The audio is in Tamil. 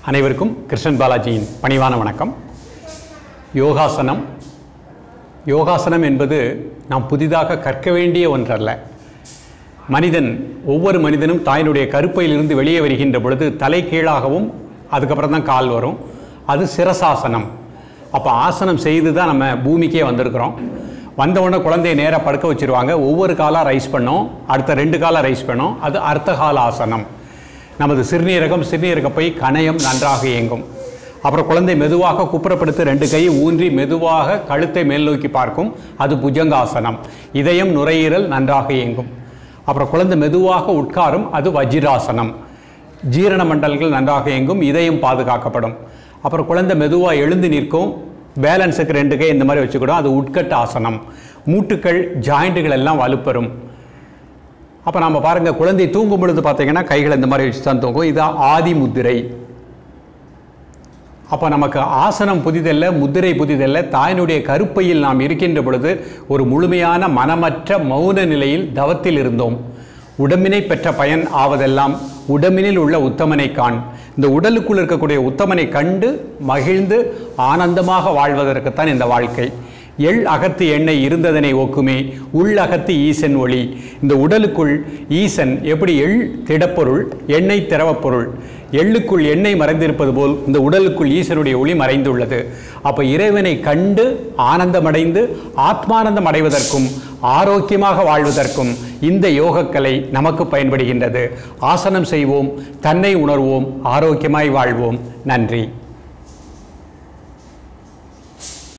அனைவருக்கும் கிருஷ்ணன் பாலாஜியின் பணிவான வணக்கம். யோகாசனம். யோகாசனம் என்பது நாம் புதிதாக கற்க வேண்டிய ஒன்றல்ல. ஒவ்வொரு மனிதனும் தாயினுடைய கருப்பையிலிருந்து வெளியே வருகின்ற பொழுது தலை கீழாகவும் அதுக்கப்புறம் தான் கால் வரும். அது சிரசாசனம். அப்போ ஆசனம் செய்து தான் நம்ம பூமிக்கே வந்திருக்கிறோம். வந்தவுடனே குழந்தைய நேராக படுக்க வச்சுருவாங்க. ஒவ்வொரு காலாக ரைஸ் பண்ணோம், அடுத்த 2 காலாக ரைஸ் பண்ணோம். அது அர்த்தகால ஆசனம். நமது சிறுநீரகப்பை கணையம் நன்றாக இயங்கும். அப்புறம் குழந்தை மெதுவாக குப்புறப்படுத்தி 2 கையை ஊன்றி மெதுவாக கழுத்தை மேல் நோக்கி பார்க்கும். அது புஜங்காசனம். இதயம் நுரையீரல் நன்றாக இயங்கும். அப்புறம் குழந்தை மெதுவாக உட்காரும். அது வஜ்ராசனம். ஜீரண மண்டலங்கள் நன்றாக இயங்கும், இதயம் பாதுகாக்கப்படும். அப்புறம் குழந்தை மெதுவாக எழுந்து நிற்கும். பேலன்ஸுக்கு 2 கை இந்த மாதிரி வச்சுக்கிடும். அது உட்கட்ட ஆசனம். மூட்டுக்கள் ஜாயிண்ட்டுகள் எல்லாம் வலுப்பெறும். அப்போ நம்ம பாருங்கள், குழந்தை தூங்கும் பொழுது பார்த்தீங்கன்னா கைகளை இந்த மாதிரி வச்சு தான் தூங்கும். இது ஆதி முத்திரை. அப்போ நமக்கு ஆசனம் புதிதல்ல, முத்திரை புதிதல்ல. தாயினுடைய கருப்பையில் நாம் இருக்கின்ற பொழுது ஒரு முழுமையான மனமற்ற மௌன நிலையில் தவத்தில் இருந்தோம். உடம்பினை பெற்ற பயன் ஆவதெல்லாம் உடம்பினில் உள்ள உத்தமனை காண். இந்த உடலுக்குள் இருக்கக்கூடிய உத்தமனை கண்டு மகிழ்ந்து ஆனந்தமாக வாழ்வதற்குத்தான் இந்த வாழ்க்கை. எள் அகத்து எண்ணெய் இருந்ததனை ஒக்குமே, உள் அகத்து ஈசன் ஒளி. இந்த உடலுக்குள் ஈசன் எப்படி எள் திடப்பொருள், எண்ணெய் திரவப்பொருள். எள்ளுக்குள் எண்ணெய் மறைந்திருப்பது போல் இந்த உடலுக்குள் ஈசனுடைய ஒளி மறைந்துள்ளது. அப்போ இறைவனை கண்டு ஆனந்தமடைந்து ஆத்மானந்தம் அடைவதற்கும் ஆரோக்கியமாக வாழ்வதற்கும் இந்த யோகக்கலை நமக்கு பயன்படுகின்றது. ஆசனம் செய்வோம், தன்னை உணர்வோம், ஆரோக்கியமாய் வாழ்வோம். நன்றி.